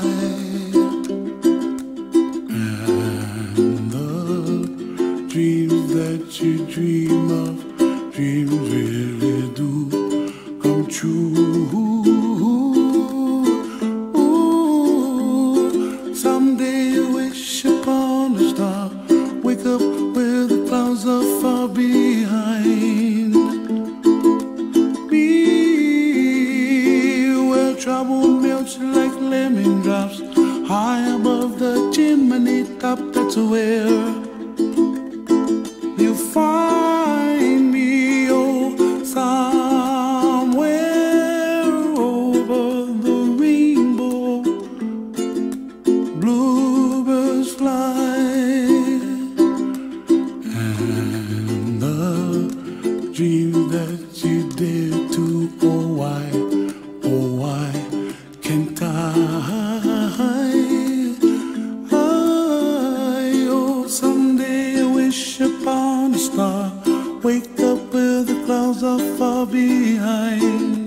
And the dreams that you dream of, dreams really do come true. Someday you wish upon a star, wake up where the clouds are far behind. Be where trouble melts like lemon drops, high above the chimney top. That's where you find me, oh, somewhere over the rainbow. Bluebirds fly, and the dream that you dare to, oh why can't oh, someday I wish upon a star, wake up where the clouds are far behind.